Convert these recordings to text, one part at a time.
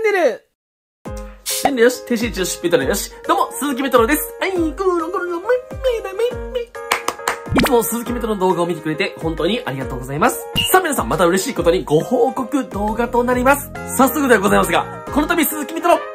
ネル。シンよし、テシチュシピトルよし。どうも、鈴木メトロです。はい、ゴロゴロのめだめ。いつも鈴木メトロの動画を見てくれて本当にありがとうございます。さあ皆さん、また嬉しいことにご報告動画となります。早速ではございますが、この度鈴木メトロ、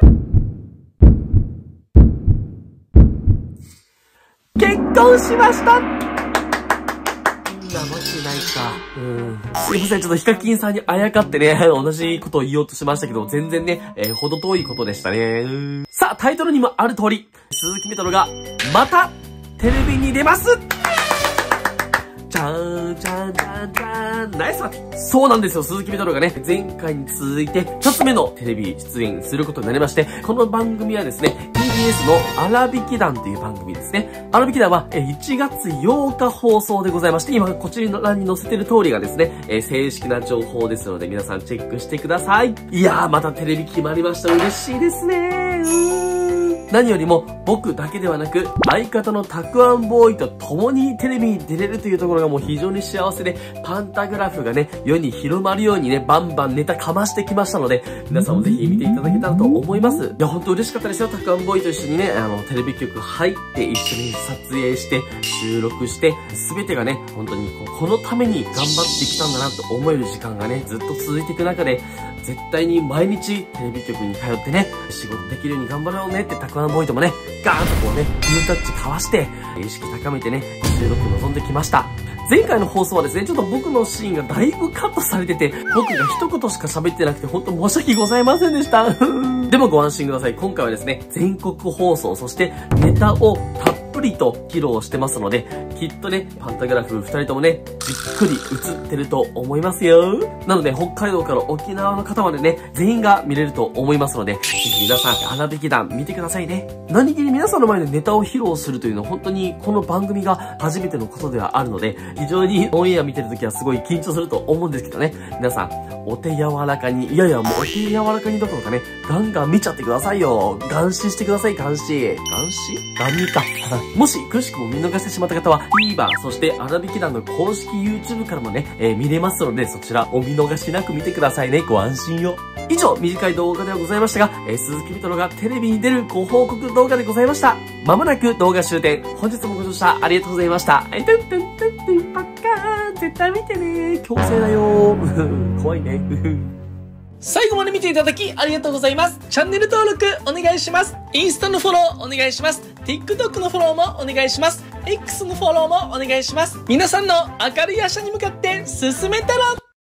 結婚しました。なわけないか。すいません、ちょっとヒカキンさんにあやかってね、同じことを言おうとしましたけど、全然ね、ほど遠いことでしたね。さあ、タイトルにもある通り、鈴木メトロが、また、テレビに出ます。じゃーん、じゃん、じゃん、じゃん、ナイスマティ。そうなんですよ、鈴木メトロがね、前回に続いて、一つ目のテレビ出演することになりまして、この番組はですね、TBS の荒引き団という番組ですね。荒引き団は1月8日放送でございまして、今こちらに載せてる通りがですね、正式な情報ですので皆さんチェックしてください。いやー、またテレビ決まりました。嬉しいですね。何よりも僕だけではなく相方のたくあんボーイと共にテレビに出れるというところがもう非常に幸せで、パンタグラフがね世に広まるようにねバンバンネタかましてきましたので、皆さんもぜひ見ていただけたらと思います。いや本当嬉しかったですよ。たくあんボーイと一緒にねテレビ局入って一緒に撮影して収録して全てがね本当にこのために頑張ってきたんだなと思える時間がねずっと続いていく中で、絶対に毎日テレビ局に通ってね仕事できるように頑張ろうねってたくあんボーイともねガーンとこうねグータッチ交わして意識高めてね収録臨んできました。前回の放送はですね、ちょっと僕のシーンがだいぶカットされてて、僕が一言しか喋ってなくて本当申し訳ございませんでした。でもご安心ください。今回はですね、全国放送、そしてネタをたっぷりと披露してますので、きっとね、パンタグラフ2人ともね、じっくり映ってると思いますよ。なので、北海道から沖縄の方までね、全員が見れると思いますので、ぜひ皆さん、荒引き団見てくださいね。何気に皆さんの前でネタを披露するというのは本当にこの番組が初めてのことではあるので、非常にオンエア見てるときはすごい緊張すると思うんですけどね、皆さん、お手柔らかに、いやいやもうお手柔らかにどころかね、ガンガン見ちゃってくださいよ。ガ視してください、ガ視ガン見か。もし、くしくも見逃してしまった方は、TVer、そして荒引き団の公式 YouTube からもね、見れますので、そちらお見逃しなく見てくださいね。ご安心を。以上、短い動画ではございましたが、鈴木メトロがテレビに出るご報告動画でございました。まもなく動画終点。本日もご視聴ありがとうございました。トゥントゥントゥントゥンパッカーン。絶対見てね。強制だよー。怖いね。最後まで見ていただきありがとうございます。チャンネル登録お願いします。インスタのフォローお願いします。TikTok のフォローもお願いします。X のフォローもお願いします。皆さんの明るい明日に向かって進めたら